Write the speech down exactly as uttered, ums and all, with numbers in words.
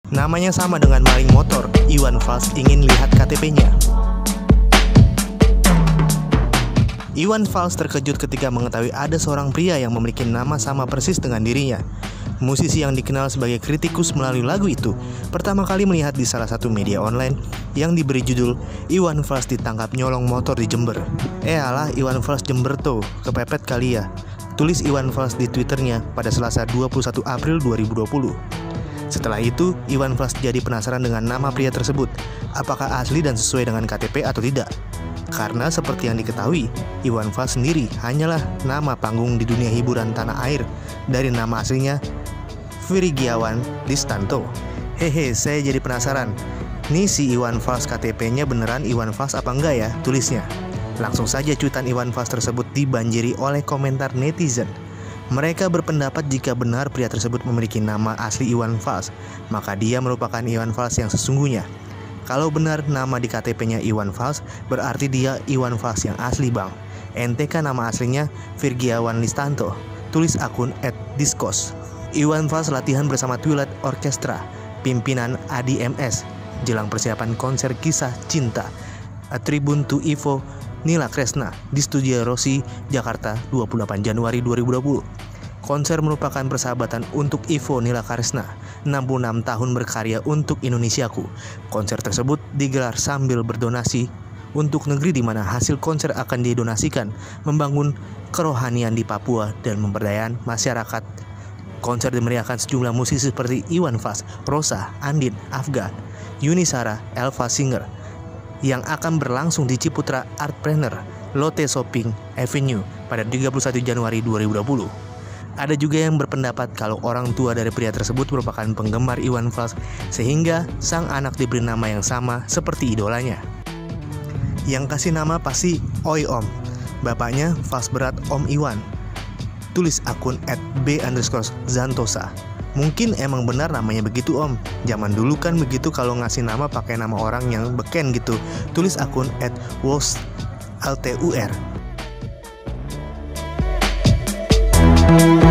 Namanya sama dengan maling motor, Iwan Fals ingin lihat K T P-nya. Iwan Fals terkejut ketika mengetahui ada seorang pria yang memiliki nama sama persis dengan dirinya. Musisi yang dikenal sebagai kritikus melalui lagu itu pertama kali melihat di salah satu media online yang diberi judul Iwan Fals ditangkap nyolong motor di Jember. Eh alah, Iwan Fals Jember tuh, kepepet kali ya, tulis Iwan Fals di Twitternya pada Selasa dua puluh satu April dua ribu dua puluh. Setelah itu, Iwan Fals jadi penasaran dengan nama pria tersebut, apakah asli dan sesuai dengan K T P atau tidak. Karena seperti yang diketahui, Iwan Fals sendiri hanyalah nama panggung di dunia hiburan tanah air dari nama aslinya Virgiawan Listanto. Hehe, saya jadi penasaran, nih si Iwan Fals K T P-nya beneran Iwan Fals apa enggak ya, tulisnya. Langsung saja cuitan Iwan Fals tersebut dibanjiri oleh komentar netizen. Mereka berpendapat jika benar pria tersebut memiliki nama asli Iwan Fals, maka dia merupakan Iwan Fals yang sesungguhnya. Kalau benar nama di K T P-nya Iwan Fals, berarti dia Iwan Fals yang asli bang. Ente kan nama aslinya Virgiawan Listanto, tulis akun et diskos. Iwan Fals latihan bersama Twilight Orchestra, pimpinan A D M S, jelang persiapan konser kisah cinta A Tribute to Ivo Nila Kresna di Studio Rossi, Jakarta dua puluh delapan Januari dua ribu dua puluh. Konser merupakan persahabatan untuk Ivo Nila Kresna, enam puluh enam tahun berkarya untuk Indonesiaku. Konser tersebut digelar sambil berdonasi untuk negeri di mana hasil konser akan didonasikan membangun kerohanian di Papua dan pemberdayaan masyarakat. Konser dimeriahkan sejumlah musisi seperti Iwan Fals, Rosa, Andin, Afgan, Yunisara, Elva Singer, yang akan berlangsung di Ciputra Artpreneur Lotte Shopping Avenue pada tiga puluh satu Januari dua ribu dua puluh. Ada juga yang berpendapat kalau orang tua dari pria tersebut merupakan penggemar Iwan Fals sehingga sang anak diberi nama yang sama seperti idolanya. Yang kasih nama pasti Oi Om, bapaknya Fals berat Om Iwan, tulis akun et b underscore zantosa. Mungkin emang benar namanya begitu om. Zaman dulu kan begitu kalau ngasih nama pakai nama orang yang beken gitu, tulis akun et wos ltur.